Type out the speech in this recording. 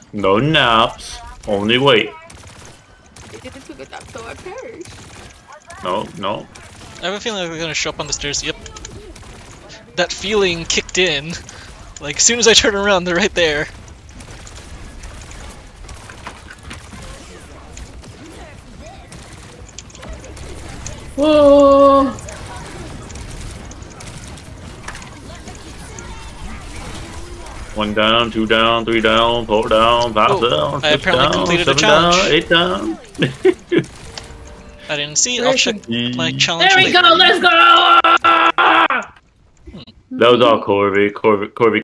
No naps. Only wait. I didn't took a nap, so I perished. No, no. I have a feeling like we're gonna show up on the stairs. Yep. That feeling kicked in. Like, as soon as I turn around, they're right there. Whoa! One down, two down, three down, four down, five down, I six apparently down, completed a seven challenge. down, 8 down. I didn't see it. I'll check my challenge There we later. go, let's go! That was all Corby. Corby